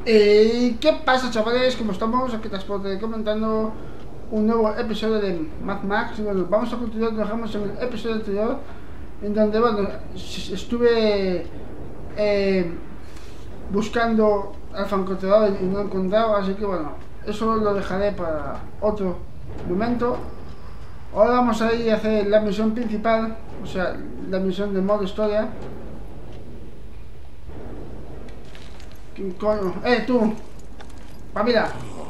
¿Qué pasa, chavales? ¿Cómo estamos? Aquí Transporte comentando un nuevo episodio de Mad Max. Y bueno, vamos a continuar, dejamos en el episodio anterior, en donde, bueno, estuve buscando al francotirador y no he encontrado, así que bueno, eso lo dejaré para otro momento. Ahora vamos a ir a hacer la misión principal, o sea, la misión de modo historia. ¿Qué coño? Tú, Pamela.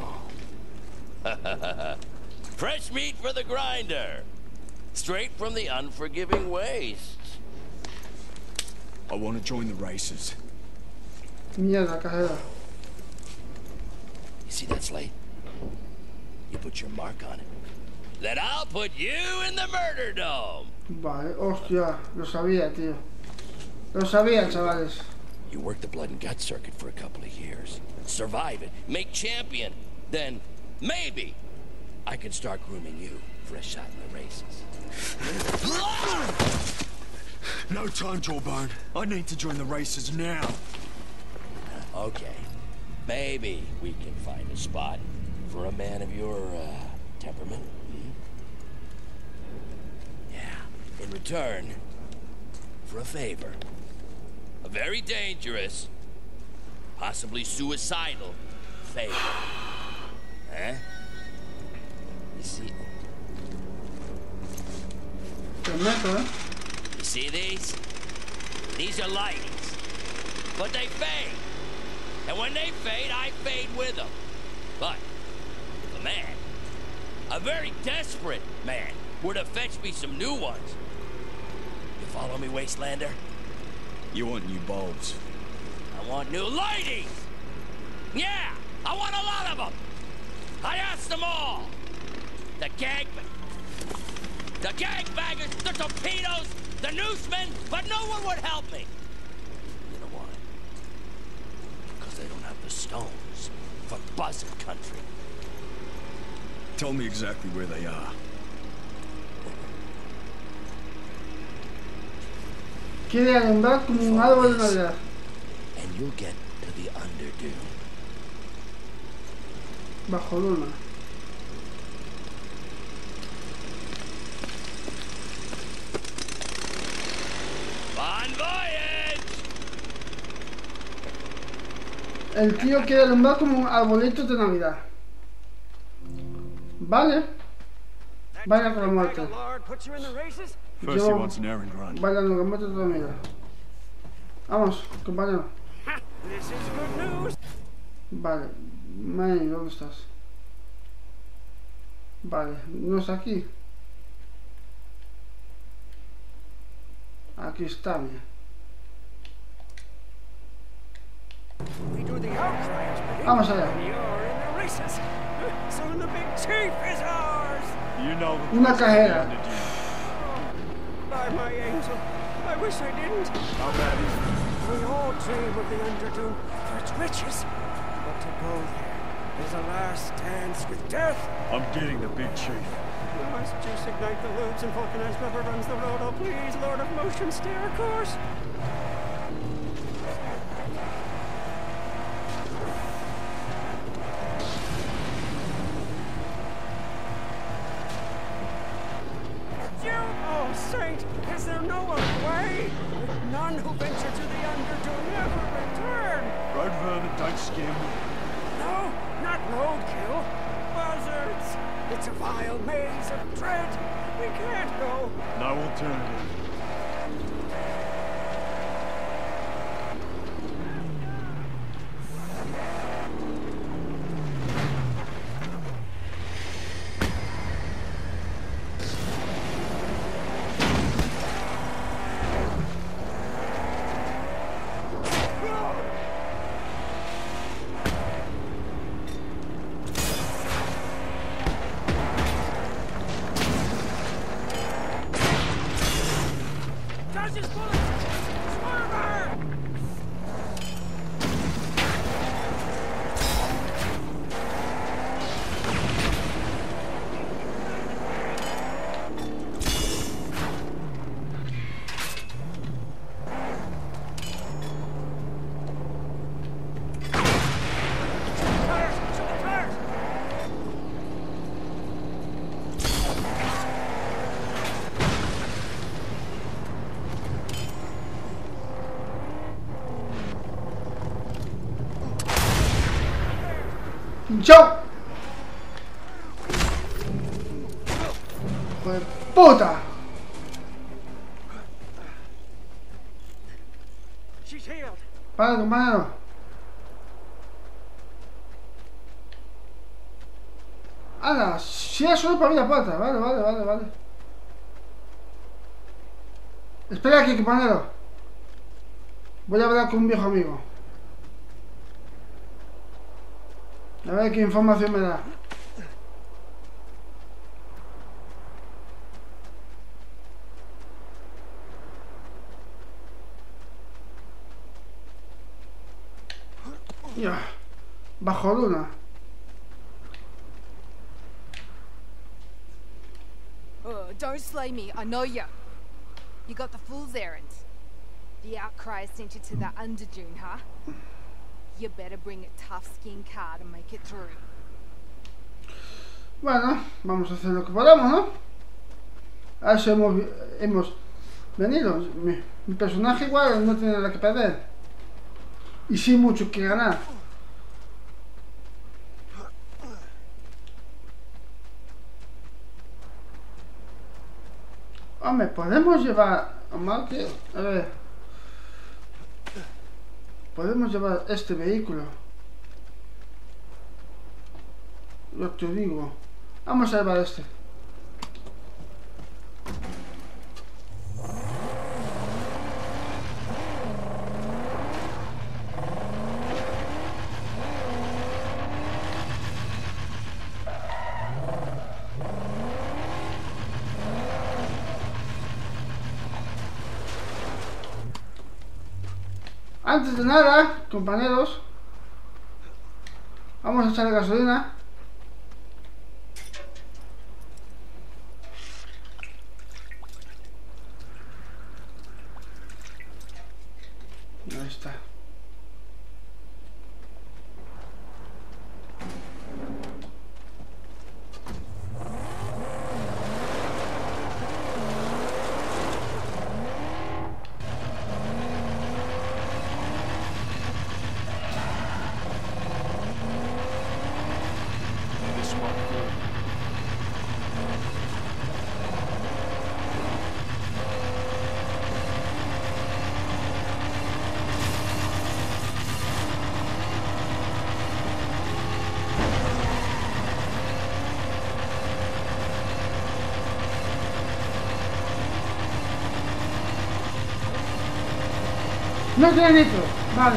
Fresh meat for the grinder. Straight from the unforgiving wastes. I want to join the races. Mierda, cajera. You see that slate? You put your mark on it. Then I'll put you in the murder dome. Vale, hostia, lo sabía, tío. Lo sabía, chavales. You work the blood and guts circuit for a couple of years. Survive it, make champion. Then, maybe, I can start grooming you for a shot in the races. No time, Jawbone. I need to join the races now. Okay. Maybe we can find a spot for a man of your, temperament. Hmm? Yeah. In return, for a favor. A very dangerous, possibly suicidal favor. Huh? You see... You see these? These are lights. But they fade. And when they fade, I fade with them. But if a man, a very desperate man, were to fetch me some new ones, you follow me, Wastelander? You want new bulbs? I want new ladies! Yeah! I want a lot of them! I asked them all! The gangbangers, the torpedoes, the newsmen, but no one would help me! You know why? Because they don't have the stones for Buzzard Country. Tell me exactly where they are. Quiere alumbrar como un árbol de Navidad. And you'll get to the Underdune. Bajo luna. Bon voyage! El tío quiere alumbrar como un arbolito de Navidad. Vale. Vaya con la muerte. First he wants an errand run. Bailando con muerte toda mi vida. Vamos, compañero. Vale. May, ¿dónde estás? Vale, no está aquí. Aquí está, mira. Vamos allá. Una cajera. By my angel, I wish I didn't. How bad is it? We all dream of the Underdune for its riches. But to go there is a last dance with death. I'm getting the big chief. You must just ignite the loops and vulcanize whoever runs the road. Oh, please, Lord of Motion, stay our course. Oh, Saint, is there no other way? None who venture to the Underdune ever return. Road vermin, don't scare me. No, not roadkill. Buzzards. It's a vile maze of dread. We can't go. No alternative. ¡Chao! ¡Hijo de puta! She's healed. Vale, compañero. ¡Hala! Si es solo para abrir la puerta. Vale. Espera aquí, compañero. Voy a hablar con un viejo amigo. A ver qué información me da. Ya. Bajo luna. Oh, don't slay me. I know you. You got the fool's errand. The outcry sent you to the Underdune, huh? You better bring a tough-skinned car to make it through. Bueno, vamos a hacer lo que podamos, ¿no? A eso hemos venido. Mi personaje igual no tiene nada que perder. Y sí mucho que ganar. Hombre, podemos llevar a Marque. A ver. Podemos llevar este vehículo. Yo te digo. Vamos a llevar este. Antes de nada, compañeros, vamos a echar gasolina. Ahí está. No tiene nitro, vale.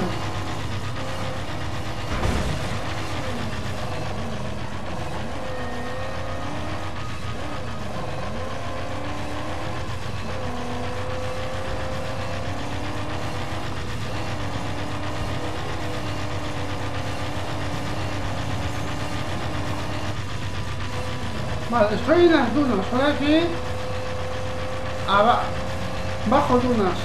Vale, estoy en las dunas, por aquí. Bajo dunas.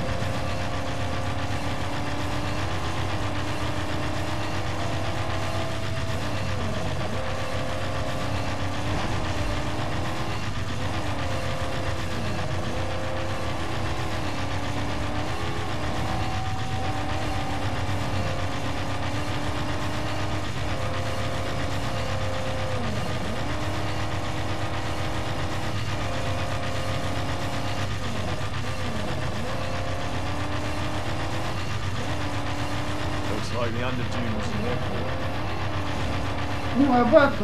Like the Underdune was an airport. Un aeropuerto,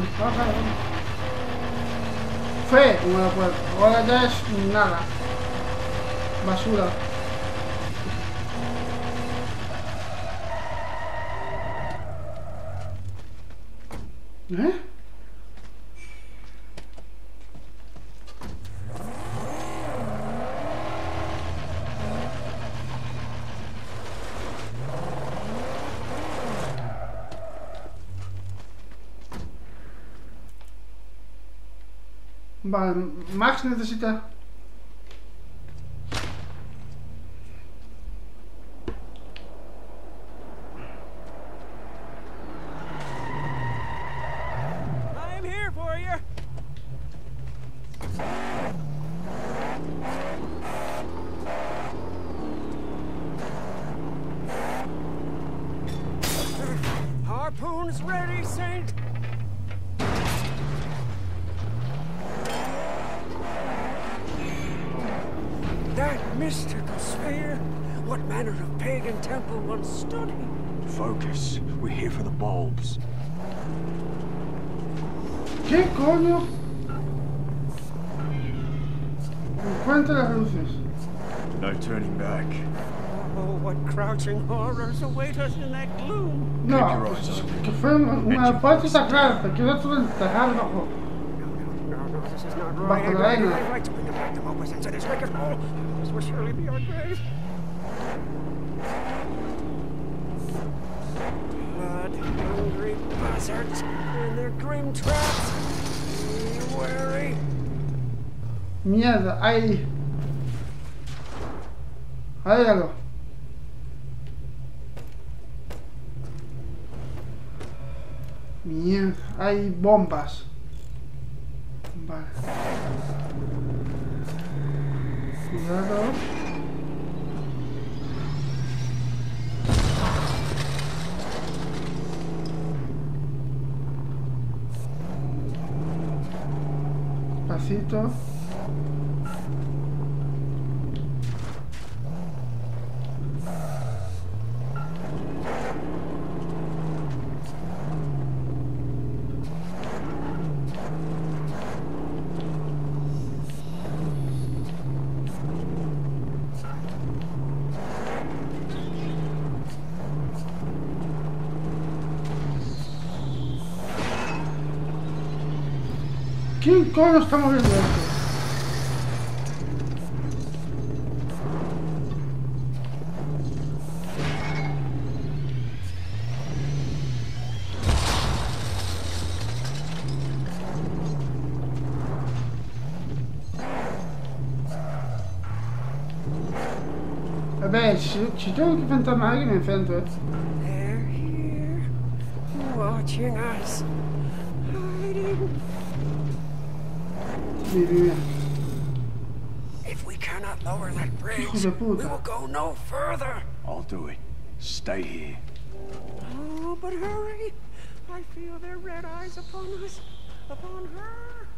fue un aeropuerto, ahora ya es nada, basura. ¿Eh? Vale, Max necesita... I'm here for you. Harpoon's ready, Saint. mystical sphere. What manner of pagan temple once stood here? Focus. We're here for the bulbs. ¿Qué coño? Encuentra las luces. No turning back. Oh, what crouching horrors await us in that gloom. No, pues, que fue una puerta clara, te quedó todo enterrado bajo. No, this is not Bajo right. la arena. Right to bring them back to Mopus into this wicked hole. This will surely be our grave. Blood-hungry buzzards and their grim traps. Be wary. Mierda, ahí. Hágalo. Mierda, hay bombas. Vale. Cuidado. Pasito. ¿Quién coño está moviendo esto? A ver, si tengo que enfrentarme a alguien, me enfrento, They're here, watching us, hiding. Bien. If we cannot lower that bridge, Hijo de we puta. will go no further. I'll do it. Stay here. Oh, but hurry! I feel their red eyes upon us, upon her.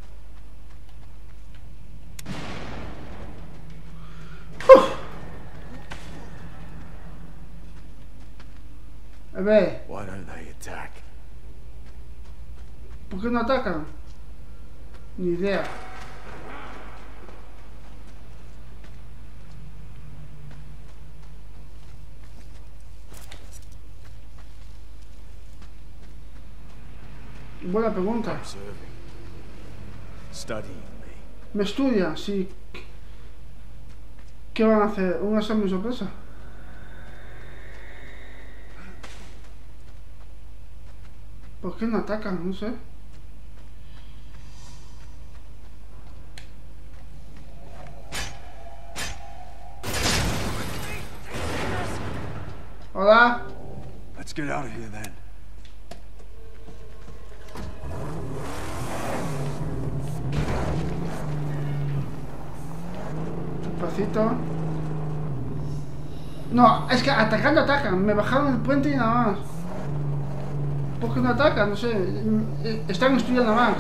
A ver, Why don't they attack? ¿por qué no atacan? Ni idea. Buena pregunta. Observing. Studying me. Me estudia, sí. ¿Qué van a hacer? ¿Un examen sorpresa? ¿Por qué no atacan? No sé. Hola. Let's get out of here then. Despacito. No, es que atacando atacan. Me bajaron el puente y nada más. ¿Por qué no atacan? No sé. Están estudiando más.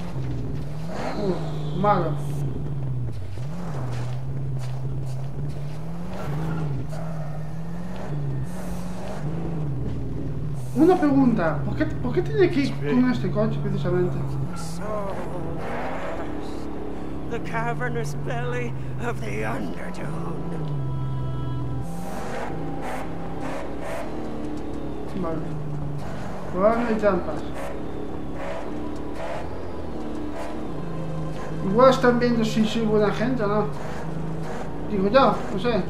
Malo. Una pregunta. ¿Por qué tiene que ir con este coche precisamente? So, the cavernous belly of the Underdome. Vale. Por ahora no hay trampas. Igual están viendo si soy buena gente o no. Digo yo, no sé.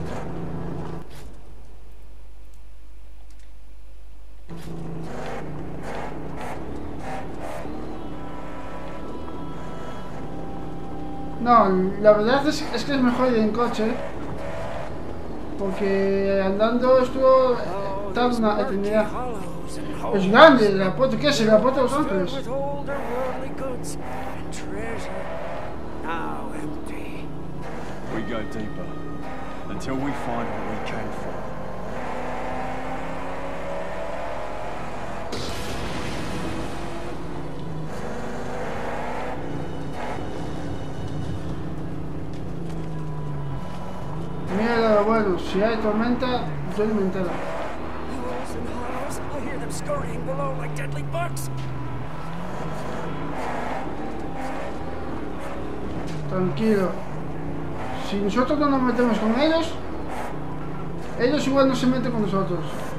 No, la verdad es que es mejor ir en coche. Porque andando estuvo tarda una eternidad. Es grande el aeropuerto, ¿qué es el aeropuerto de Los Ángeles? With older worldly goods and treasure, now empty. We go deeper. Until we find what we came for. bueno, si hay tormenta, yo no me entero. Hills and hollows. I hear them scurrying below like deadly bugs. Tranquilo. Si nosotros no nos metemos con ellos, ellos igual no se meten con nosotros.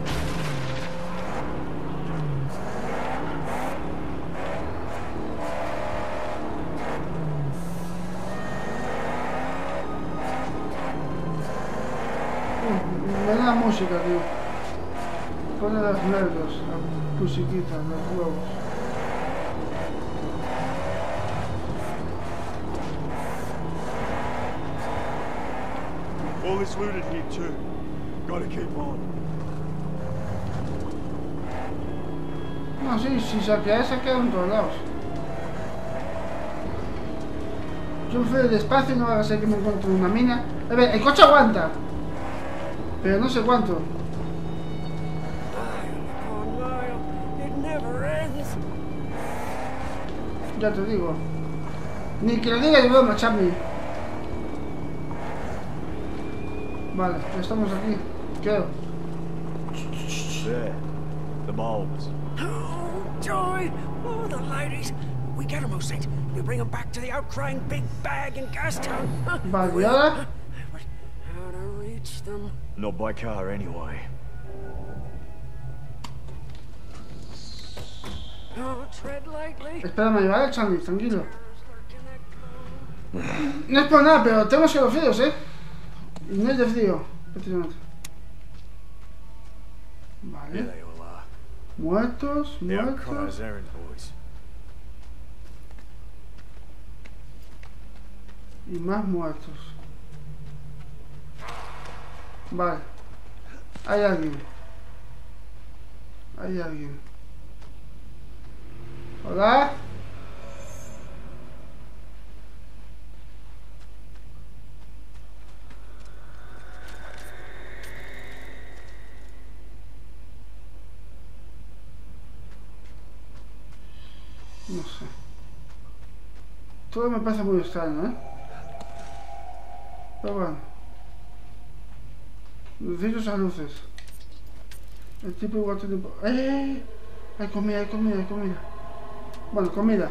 Me da música, tío. Pone los nervios, la musiquita, los huevos. All is looted here too. Gotta keep on. No, sí, si saquea en todos lados. Yo fui despacio y no va a ser que me encuentre una mina. A ver, el coche aguanta. Pero no sé cuánto. Mile upon mile. It never ends. Ya te digo. Ni que lo diga yo broma, Chami. Vale, ya estamos aquí. Creo. There. The bulbs. Oh, joy! Oh, the ladies. We get them, Saint. You bring them back to the outcrying big bag in Gastown. Vale, y ahora. But how to reach them? Not by car anyway. Oh, tread lightly. Espérame, ¿vale, Chami? Tranquilo. No es por nada, pero tengo escalofríos, Y no es de frío, prácticamente. Here Vale. they all are. Muertos, The Outcry's muertos. errand boys. Y más muertos. Vale. Hay alguien. Hay alguien. Hola. No sé. Todo me parece muy extraño, Pero bueno. Necesito esas luces. El tipo igual tiene... ¡Eh! Hay comida, hay comida, hay comida. Bueno, comida.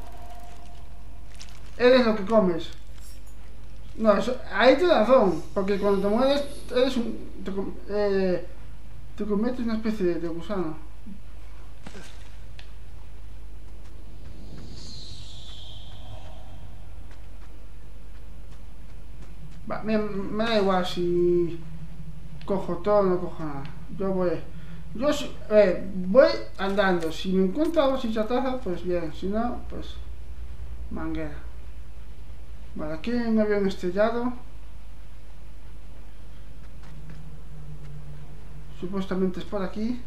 Eres lo que comes. No, eso, ahí tienes razón. Porque cuando te mueres, eres un... Te conviertes en una especie de gusano. Va, me da igual si cojo todo o no cojo nada. Yo voy andando. Si me encuentro algo sin chatarra, pues bien. Si no, pues manguera. Vale, aquí hay un avión estrellado. Supuestamente es por aquí.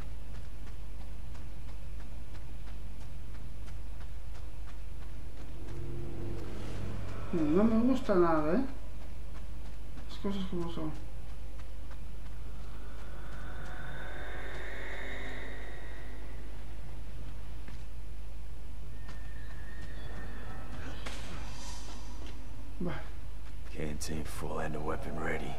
No me gusta nada, Las cosas como son. Vale. Canteen full and a weapon ready.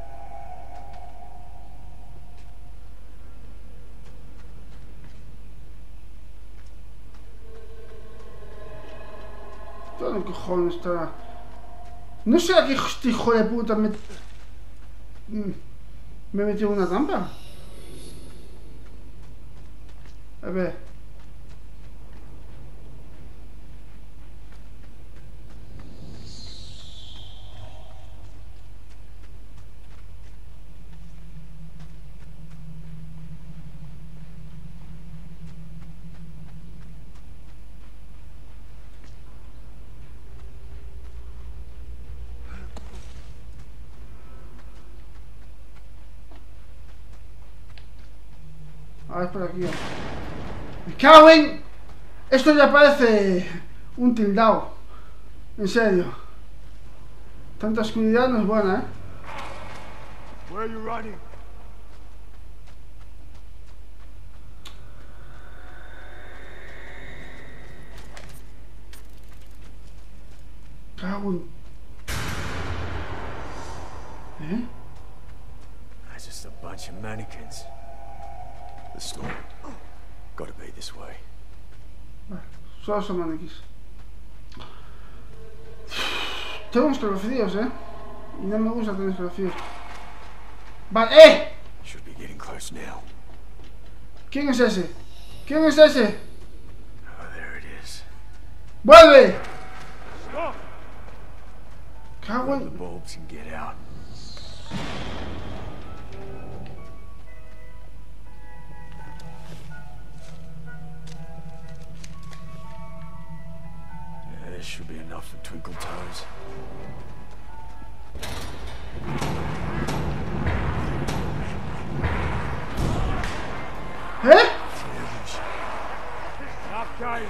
¿Dónde cojones está? No sé a qué este hijo de puta me metió en una trampa. A ver. A ver, por aquí. ¡Me cago en! Esto ya parece un tildao. En serio. Tanta oscuridad no es buena, Where are you running? Cago en... bunch of mannequins. The store. Gotta be this way. Solo son maniquís. Tengo unos escalofríos, y no me gusta tener escalofríos. Vale, Should be getting close now. ¿Quién es ese? ¿Quién es ese? Oh, there it is. ¡Vuelve! Cago Grab the en... bulbs and get out. Yeah, this should be enough for Twinkle Toes. Stop guys.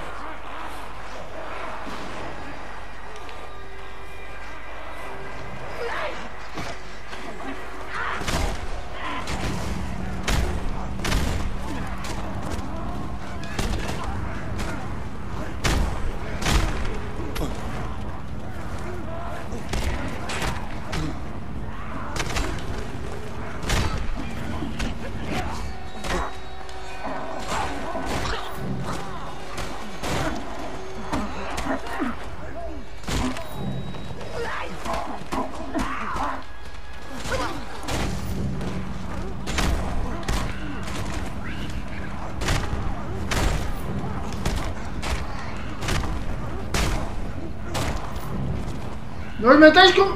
¡No os metáis con...!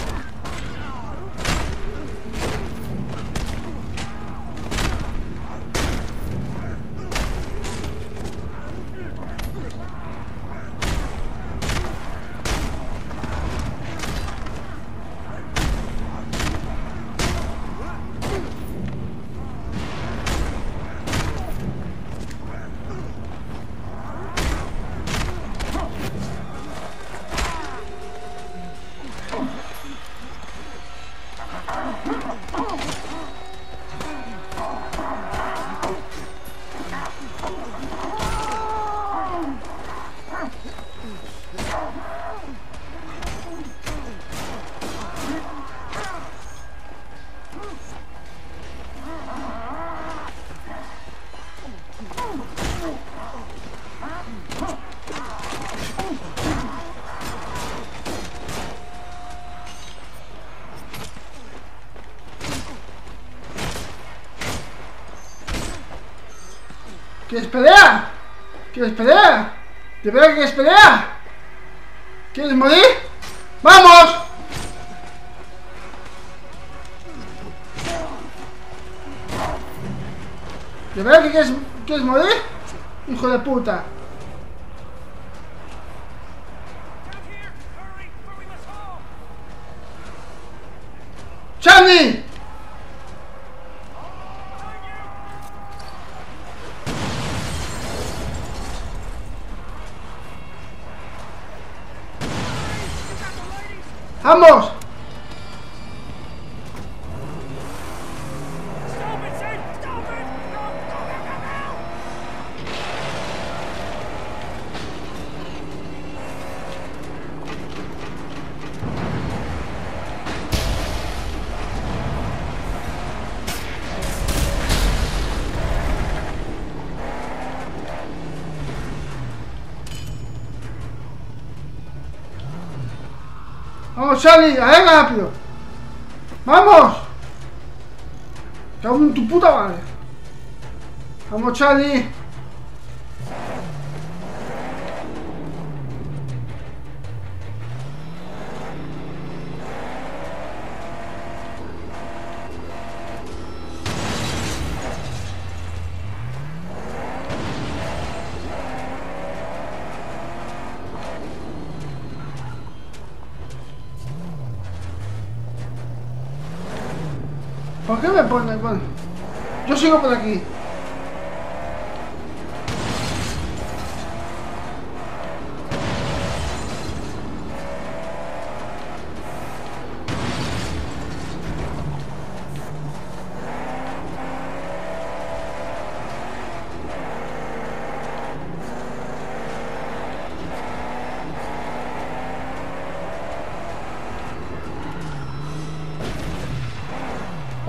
¿Quieres pelea? ¿Quieres pelea? ¿De verdad que quieres pelea? ¿Quieres morir? ¡Vamos! ¿De verdad que quieres morir? Hijo de puta. ¡Charlie! ¡Vamos! Stop it, Sid! Stop it! Go! ¡Vamos, Charlie! ¡Arregla rápido! ¡Vamos! ¡Cago en tu puta madre! ¡Vamos, Charlie! ¿Por qué me pone? Bueno, yo sigo por aquí.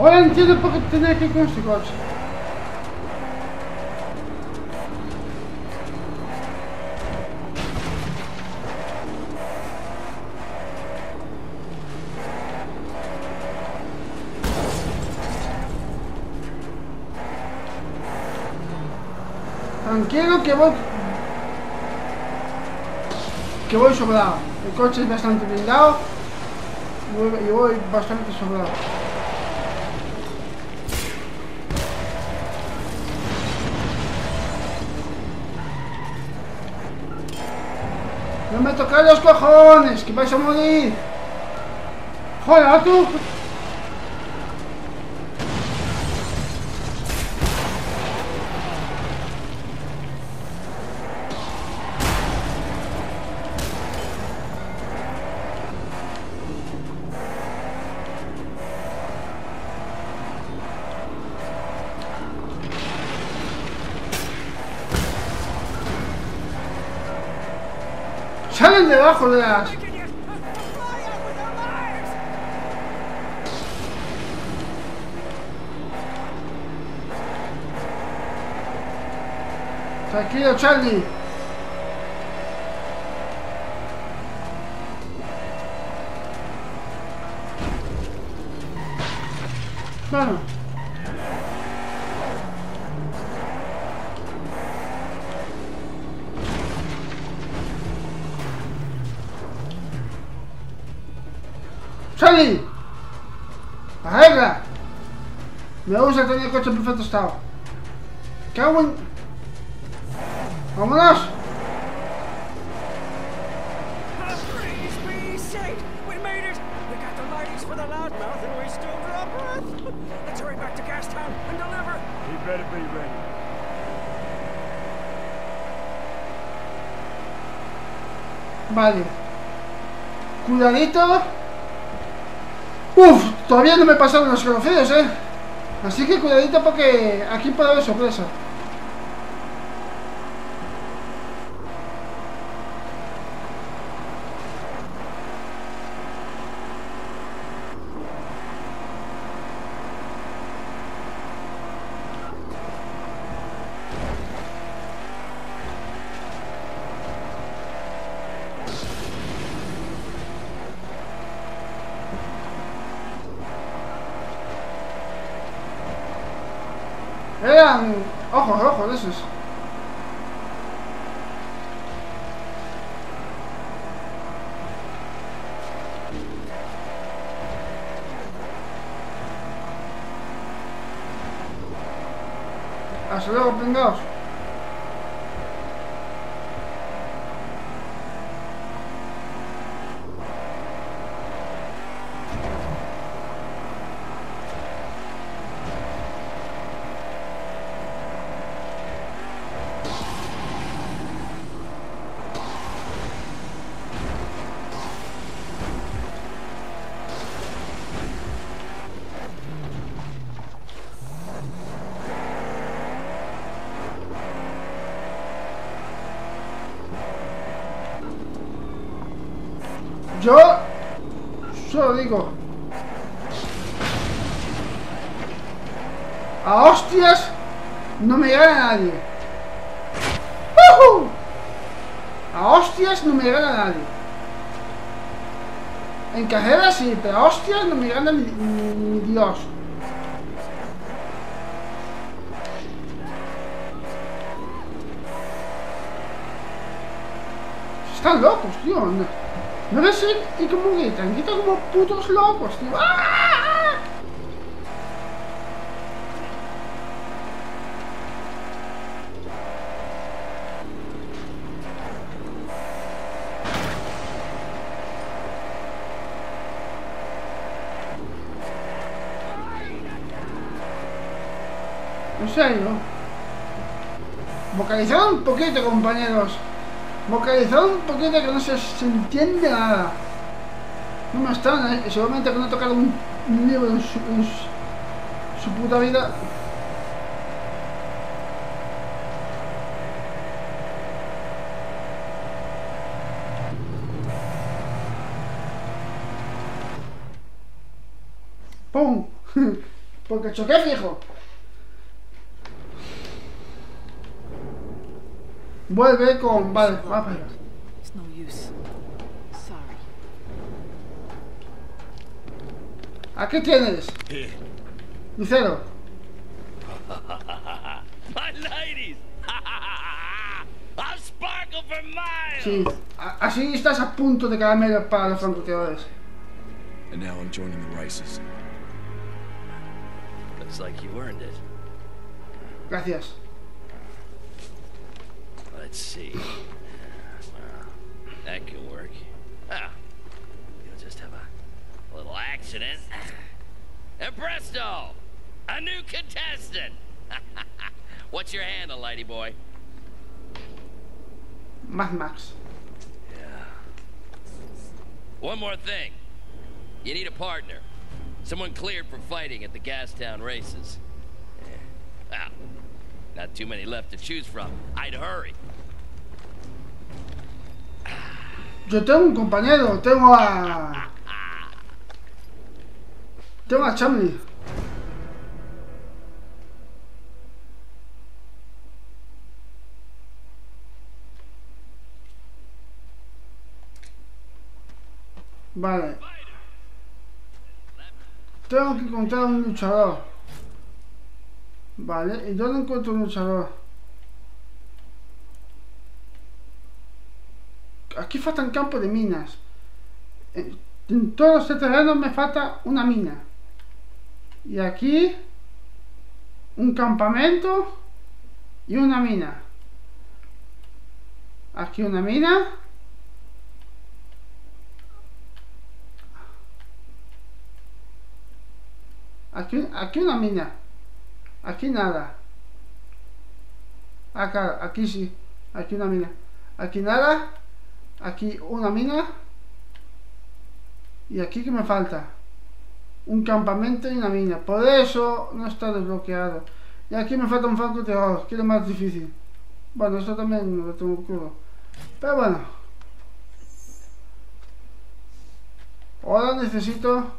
Ahora entiendo por qué tenía que ir con este coche. Tranquilo que voy sobrado. El coche es bastante blindado y voy bastante sobrado. No me tocáis los cojones, que vais a morir. Joder, tú. Salen debajo de las... Tranquilo, Charlie. Bueno. Charlie. Arregla. Me gusta tener el coche en perfecto estado. Cago en... ¡Vámonos! Praise be saint! We made it! We got the lighties for the loudmouth and we still draw breath! Let's hurry back to Gastown and deliver! He better be ready. Vale. Cuidadito. Uf, todavía no me pasaron los escalofríos, Así que cuidadito porque aquí puede haber sorpresa. Eran ojos rojos de esos. Hasta luego, pringaos. Yo solo digo, a hostias no me gana nadie. ¡Woohoo! A hostias no me gana nadie. En carreras sí, pero a hostias no me gana ni Dios. Están locos, tío. No ves y como gritan como putos locos, tío. ¡Ah! En serio. Vocalizad un poquito, compañeros. Vocalizado un poquito que no se entiende nada. No me extraña, seguramente que no he tocado un libro en su puta vida. ¡Pum! Porque choqué fijo. Vuelve con... Vale, va para allá. It's no use. Sorry. Aquí tienes. Lucero. My ladies! I'll sparkle for miles! Sí, así estás a punto de caramelo para los francotiradores. And now I'm joining the races. Looks like you earned it. Gracias. Let's see. Well, that could work. Ah, you'll just have a little accident. And presto! A new contestant! What's your handle, lady boy? Mad Max. Yeah. One more thing. You need a partner. Someone cleared for fighting at the Gastown races. Well, not too many left to choose from. I'd hurry. Yo tengo un compañero, tengo a Chamley. Vale. Tengo que encontrar un luchador. Vale, ¿y dónde encuentro un luchador? Aquí faltan campos de minas. En todos este terreno me falta una mina. Y aquí un campamento y una mina. Aquí una mina. Aquí una mina. Aquí nada. Acá, aquí sí. Aquí una mina. Aquí nada. Aquí una mina. Y aquí que me falta un campamento y una mina. Por eso no está desbloqueado. Y aquí me falta un francotirador, que es lo más difícil. Bueno, esto también lo tengo crudo. Pero bueno. Ahora necesito...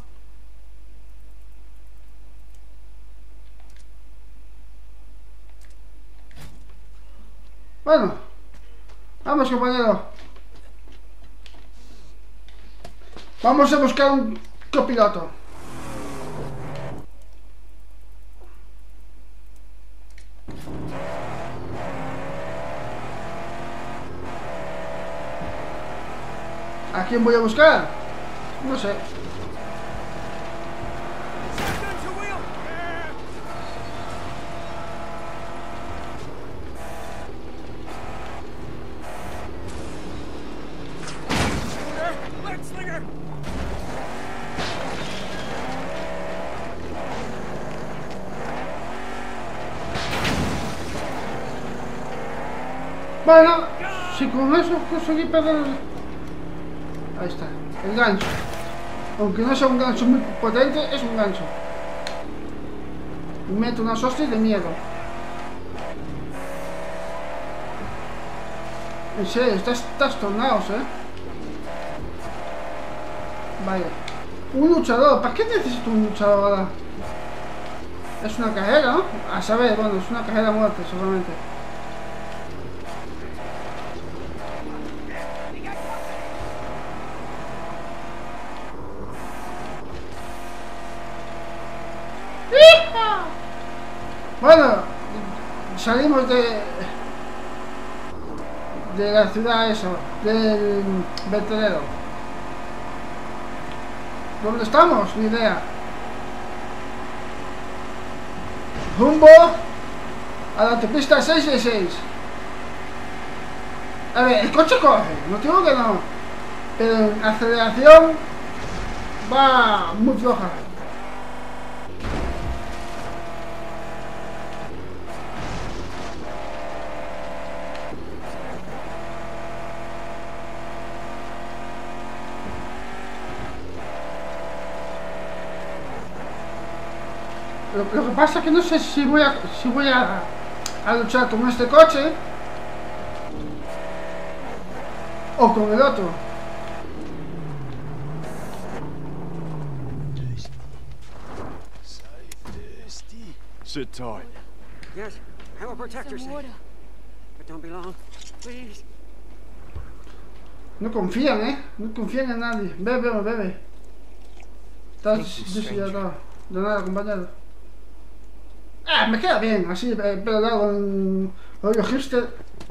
Bueno. Vamos, compañero. Vamos a buscar un copiloto. ¿A quién voy a buscar? No sé. Shotgun to wheel! Let's slinger! Bueno, si con eso conseguí perder... Ahí está, el gancho. Aunque no sea un gancho muy potente, es un gancho. Y meto unas hostias de miedo. En serio, estás tornados, Vale. Un luchador. ¿Para qué necesito un luchador ahora? Es una carrera, ¿no? A saber, bueno, es una carrera a muerte, seguramente. Bueno, salimos de la ciudad esa, del vertedero. ¿Dónde estamos? Ni idea. Rumbo a la autopista 666. A ver, el coche corre, no digo que no, pero en aceleración va muy floja. Lo que pasa es que no sé si voy a luchar con este coche o con el otro. Sit tight. Yes, I will protect your Some sake. water. But don't be long, please. No confían, no confían en nadie. Bebe, bebe. Estás deshidratado. De nada, compañero. Ah, me queda bien, así, pelo largo en rollo hipster.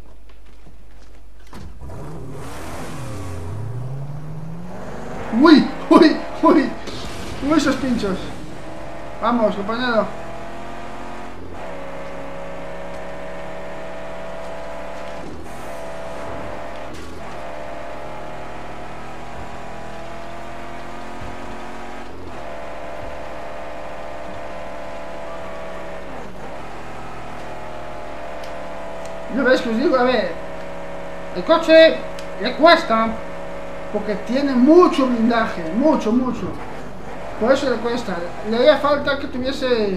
¡Uy! ¡Uy! ¡Uy! ¡Uy, esos pinchos! Vamos, compañero. ¿No ves que os digo? A ver, el coche le cuesta porque tiene mucho blindaje, mucho. Por eso le cuesta. Le haría falta que tuviese...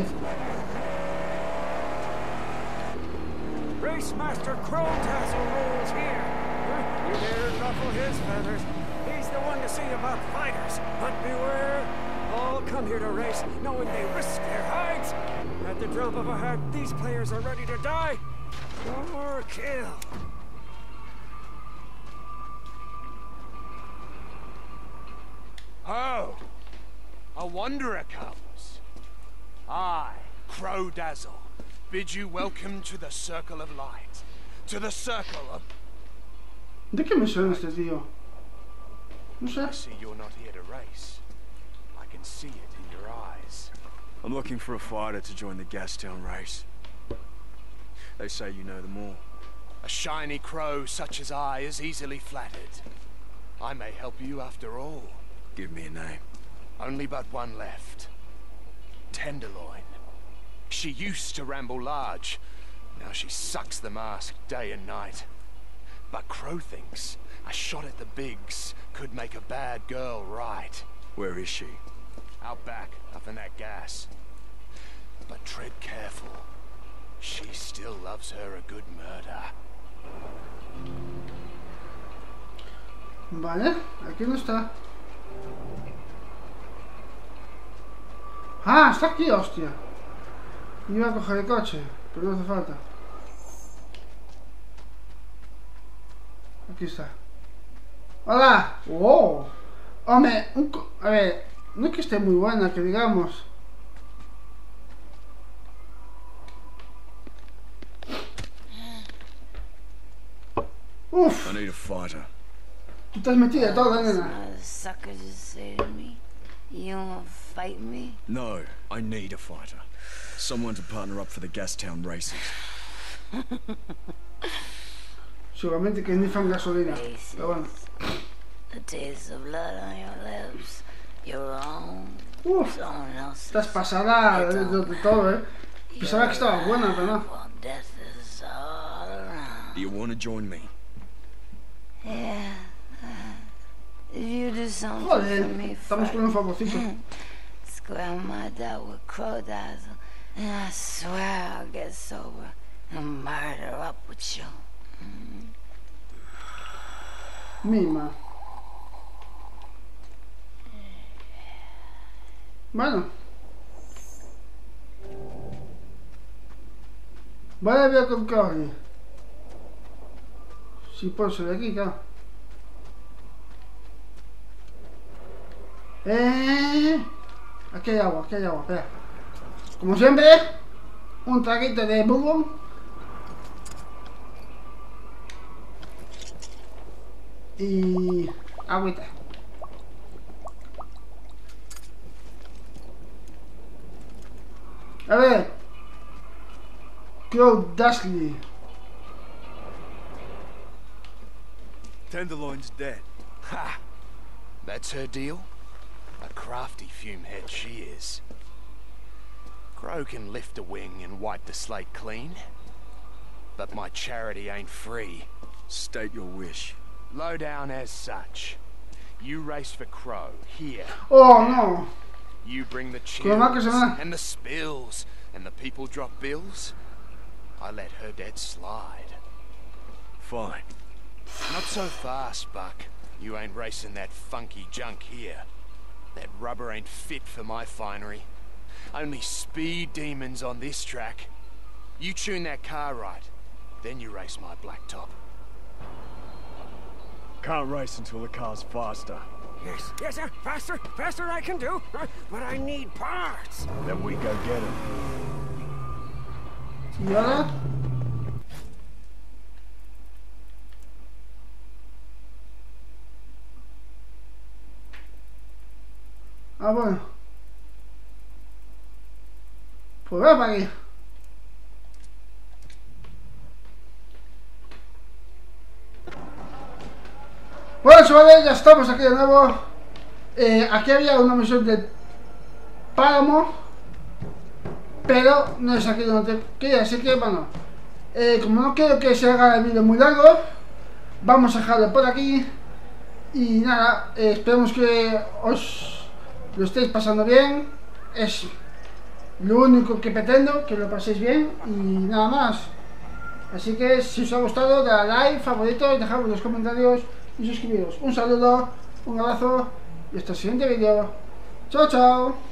Race Master Crowtassel rolls here. You dare ruffle his feathers. He's the one to see about fighters. But beware, all come here to race, knowing they risk their hides. At the drop of a hat, these players are ready to die or kill. Oh, a wanderer comes. I, Crowdazzle, bid you welcome to the Circle of Light, to the Circle of... ¿De qué me suena este tío? No sé. I see you're not here to race. I can see it in your eyes. I'm looking for a fighter to join the Gastown race. They say you know them all. A shiny crow such as I is easily flattered. I may help you after all. Give me a name. Only but one left. Tenderloin. She used to ramble large. Now she sucks the mask day and night. But Crow thinks a shot at the bigs could make a bad girl right. Where is she? Out back, up in that gas. But tread careful. She still loves her a good murder. Vale, aquí no está. Ah, está aquí, hostia. Iba a coger el coche, pero no hace falta. Aquí está. ¡Hola! ¡Wow! Hombre, a ver, no es que esté muy buena, que digamos. Uf, I need a fighter. tú estás metida toda, nena. The sucker just say to me, you wanna fight me? No, I need a fighter. Someone to partner up for the Gastown races. Seguramente que ni fan gasolina. Pero bueno. The taste of blood on your lips, your own, Uf, someone else's. estás pasada de todo, Pensaba que estaba buena, pero no. While death is all around. Do you want to join me? Yeah. If you do something Joder, for me estamos con un favorcito. square my doubt with Crowdazzle, and I swear I'll get sober and murder up with you. Mima. Bueno. Voy a ver con Corey. Si puedo salir de aquí, claro. Aquí hay agua, espera. Como siempre, un traguito de bourbon. Y agüita. A ver, Crowdazzle. Tenderloin's dead. Ha! That's her deal? A crafty fumehead she is. Crow can lift a wing and wipe the slate clean. But my charity ain't free. State your wish. Low down as such. You race for Crow, here. Oh no. You bring the Con lo mal que chills se va. and the spills, and the people drop bills. I let her debt slide. Fine. Not so fast, Buck. You ain't racing that funky junk here. That rubber ain't fit for my finery. Only speed demons on this track. You tune that car right, then you race my blacktop. Can't race until the car's faster. Yes, sir. Faster I can do. But I need parts. Then we go get them. ¿Y ahora? Ah, bueno. Pues va para aquí. Bueno, chavales, ya estamos aquí de nuevo. Aquí había una misión de páramo, pero no es aquí donde quería, así que bueno, como no quiero que se haga el vídeo muy largo, vamos a dejarlo por aquí. Y nada, esperemos que os lo estéis pasando bien. Es lo único que pretendo, que lo paséis bien y nada más. Así que si os ha gustado, dale a like, favorito y dejadme los comentarios y suscribiros. Un saludo, un abrazo y hasta el siguiente vídeo. Chao, chao.